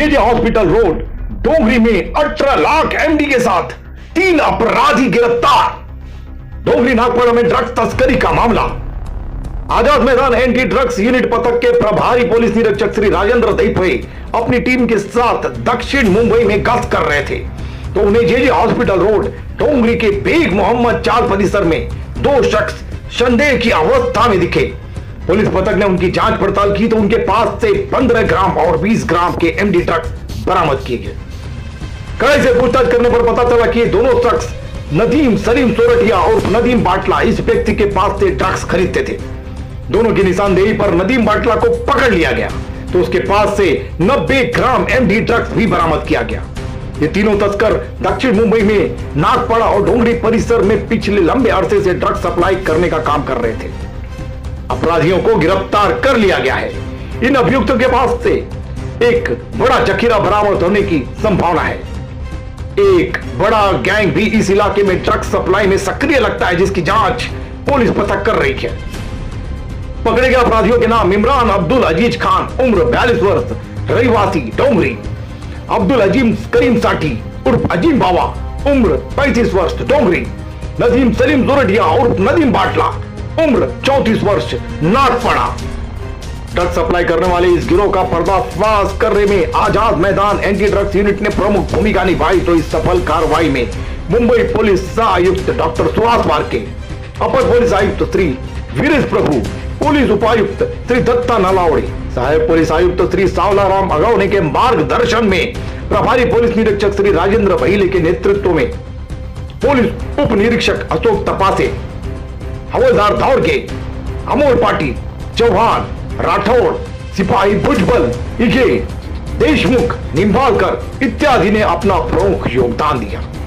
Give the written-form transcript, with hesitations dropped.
JJ hospital road डोंगरी में 18 lakh MD के साथ 3 अपराधी गिरफ्तार। डोंगरी नागपुर में ड्रग्स तस्करी का मामला। Azad Maidan anti drugs unit पथक के प्रभारी पुलिस निरीक्षक श्री राजेंद्र दैपे अपनी टीम के साथ दक्षिण मुंबई में गश्त कर रहे थे तो उन्हें जेजे हॉस्पिटल रोड डोंगरी के बेग मोहम्मद चाल परिसर में 2 शख्स संदेह की अवस्था में दिखे। पुलिस पथक ने उनकी जांच पड़ताल की तो उनके पास से 15 ग्राम और 20 ग्राम के एमडी ड्रग्स बरामद किए गए। कड़ाई से पूछताछ करने पर पता चला कि ये दोनों शख्स नदीम सलीम सोरठिया और नदीम बाटला इस व्यक्ति के पास से ड्रग्स खरीदते थे। दोनों की निशानदेही पर नदीम बाटला को पकड़ लिया गया तो उसके पास से 90 ग्राम एमडी ड्रग्स भी बरामद किया गया। ये तीनों तस्कर दक्षिण मुंबई में नागपाड़ा और डोंगरी परिसर में पिछले लंबे अरसे से ड्रग्स सप्लाई करने का काम कर रहे थे। अपराधियों को गिरफ्तार कर लिया गया है। इन अभियुक्तों के पास से एक बड़ा जखीरा बरामद होने की संभावना है। एक बड़ा गैंग भी इस इलाके में ड्रग्स सप्लाई में सक्रिय लगता है जिसकी जांच पुलिस पथक कर रही है। पकड़े गए अपराधियों के नाम इमरान अब्दुल अजीज खान उम्र 42 वर्ष रहीवासी डोंगरी, अब्दुल अजीम करीम साठी उर्फ अजीम बाबा उम्र 35 वर्ष डोंगरी, नदीम सलीम जोरडिया उर्फ नदीम बाटला उम्र 34 वर्ष नागपाड़ा। ड्रग्स सप्लाई करने वाले इस गिरोह का पर्दाफाश करने में Azad Maidan anti drugs unit ने प्रमुख भूमिका निभाई तो इस सफल कार्रवाई में मुंबई पुलिस सह आयुक्त डॉक्टर सुहास वारके, अपर पुलिस आयुक्त श्री वीरेश प्रभु, पुलिस उपायुक्त श्री दत्ता नलावड़े, सहायक पुलिस आयुक्त श्री सावलाराम अगौने के मार्गदर्शन में प्रभारी पुलिस निरीक्षक श्री राजेंद्र भहिले के नेतृत्व में पुलिस उप निरीक्षक अशोक तपासे, हवलदार दौड़के, अमोल पाटिल, चौहान, राठौड़, सिपाही भुजबल, इगे, देशमुख, निम्बालकर इत्यादि ने अपना प्रमुख योगदान दिया।